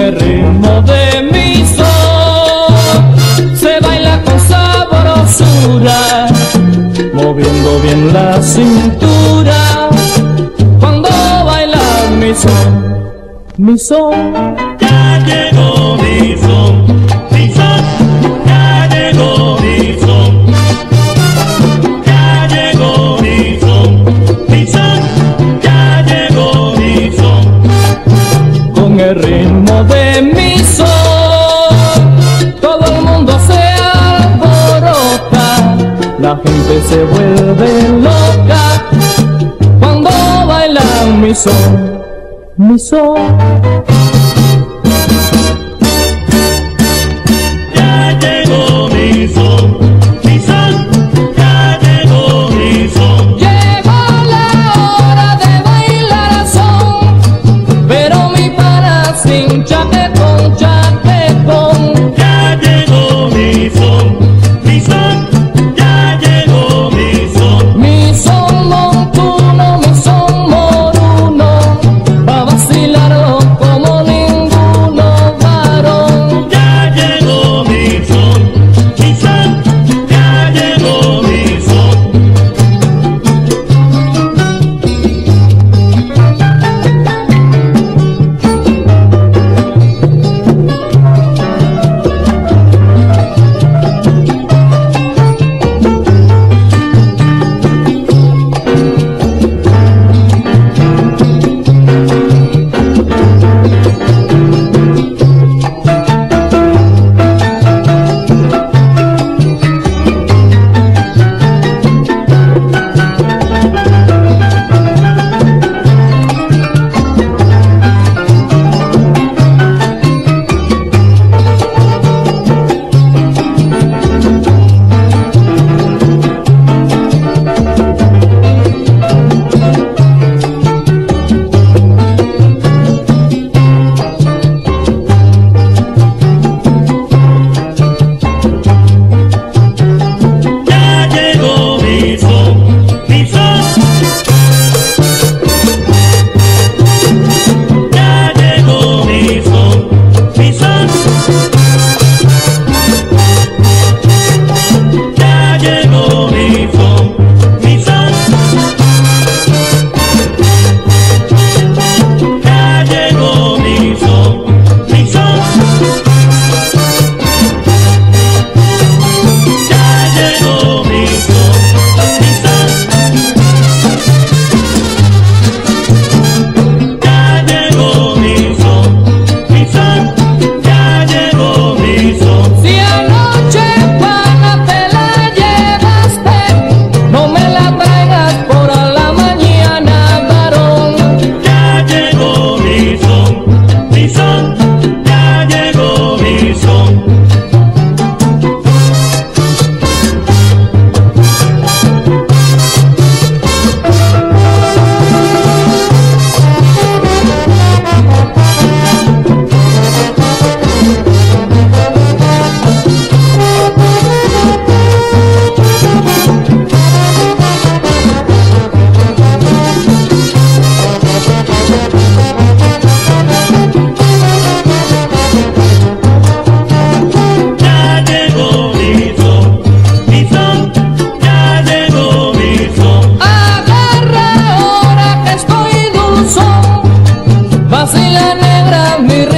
el ritmo de mi son se baila con sabrosura, moviendo bien la cintura. Cuando baila mi son, ya llegó mi son, ya llegó mi son, ya llegó mi son, ya llegó mi son. con el ritmo de mi son, todo el mundo se alborota, la gente se vuelve loca cuando baila mi son, mi son. Ya llegó mi son, ya llegó mi son. Llegó la hora de bailar son, pero mi pana sin chaquetón, chaquetón. Ya llegó mi son, ya llegó mi son. Mi son montuno, mi son moruno, va a vacilarlo como ninguno varón. Ya llegó mi son, ya llegó mi son. Vacila negra mi